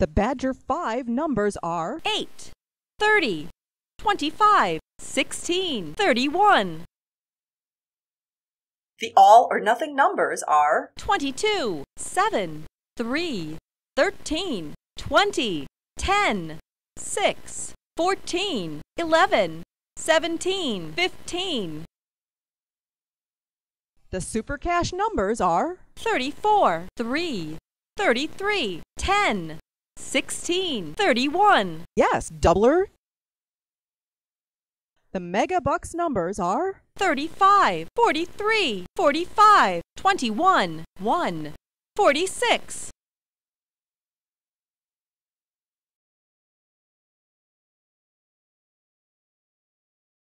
The Badger 5 numbers are 8, 30, 25, 16, 31. The all or nothing numbers are 22, 7, 3, 13, 20, 10, 6, 14, 11, 17, 15. The SuperCash numbers are 34, 3, 33, 10, 16, 31. yes, doubler. The MegaBucks numbers are 35, 43, 45, 21, 1, 46,